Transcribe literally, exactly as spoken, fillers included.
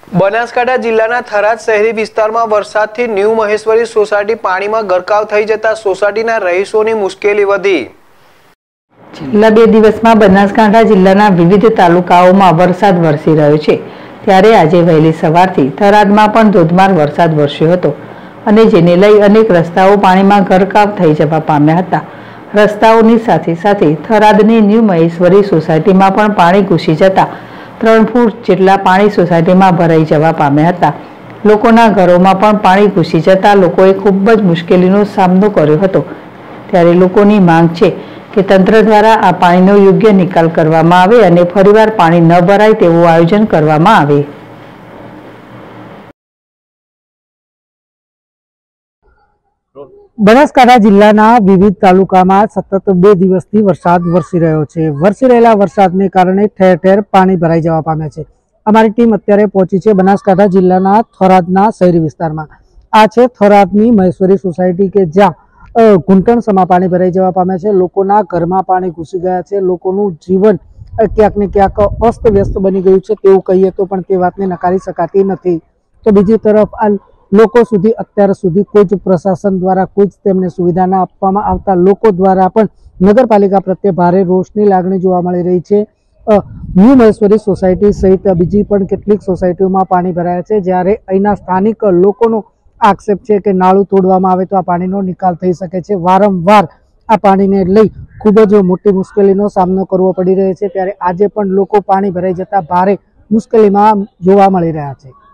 બનાસકાંઠા જિલ્લાના થરાદ શહેરી વિસ્તારમાં વરસાદથી ન્યૂ મહેશ્વરી સોસાયટી પાણીમાં ગરકાવ થઈ જતા સોસાયટીના રહીશોની મુશ્કેલી વધી। છેલ્લા બે દિવસમાં બનાસકાંઠા જિલ્લાના વિવિધ તાલુકાઓમાં વરસાદ વરસી રહ્યો છે, ત્યારે આજે વહેલી સવારથી થરાદમાં પણ ધોધમાર વરસાદ વરસ્યો હતો અને જેને લઈ અનેક રસ્તાઓ પાણીમાં ગરકાવ થઈ જવા પામ્યા હતા। રસ્તાઓની સાથે સાથે થરાદની ન્યૂ મહેશ્વરી સોસાયટીમાં પણ પાણી ઘૂસી જતા ત્રણ ફૂટ જેટલા પાણી સોસાયટીમાં ભરાઈ જવા પામ્યા હતા। લોકોના ઘરોમાં પણ પાણી ઘૂસી જતા લોકોએ ખૂબ જ મુશ્કેલીનો સામનો કર્યો હતો। ત્યારે લોકોની માંગ છે કે તંત્ર દ્વારા આ પાણીનો યોગ્ય નિકાલ કરવામાં આવે અને ફરીવાર પાણી ન ભરાય તેવું આયોજન કરવામાં આવે। બનાસકાંઠા જિલ્લાના વિવિધ તાલુકામાં સતત બે દિવસથી વરસાદ વરસી રહ્યો છે। વરસી રહેલા વરસાદને કારણે ઠેર ઠેર પાણી ભરાઈ જવા પામ્યા છે। અમારી ટીમ અત્યારે પહોંચી છે બનાસકાંઠા જિલ્લાના થરાદના શહેરી વિસ્તારમાં। આ છે થરાદની મહેશ્વરી સોસાયટી કે જ્યાં ઘૂંટણ સમા પાણી ભરાઈ જવા પામ્યા છે। લોકોના ઘરમાં પાણી ઘૂસી ગયા છે। લોકોનું જીવન ક્યાંક ને ક્યાંક અસ્તવ્યસ્ત બની ગયું છે તેવું કહીએ તો પણ તે વાતને નકારી શકાતી નથી। તો બીજી તરફ આ લોકો સુધી અત્યાર સુધી કોઈ જ પ્રશાસન દ્વારા કોઈ જ તેમને સુવિધા ના આપવામાં આવતા લોકો દ્વારા પણ નગરપાલિકા પ્રત્યે ભારે રોષની લાગણી જોવા મળી રહી છે। ન્યૂ મહેશ્વરી સોસાયટી સહિત બીજી પણ કેટલીક સોસાયટીઓમાં પાણી ભરાયા છે, જ્યારે અહીંના સ્થાનિક લોકોનો આક્ષેપ છે કે નાળું તોડવામાં આવે તો આ પાણીનો નિકાલ થઈ શકે છે। વારંવાર આ પાણીને લઈ ખૂબ જ મોટી મુશ્કેલીનો સામનો કરવો પડી રહ્યો છે, ત્યારે આજે પણ લોકો પાણી ભરાઈ જતા ભારે મુશ્કેલીમાં જોવા મળી રહ્યા છે।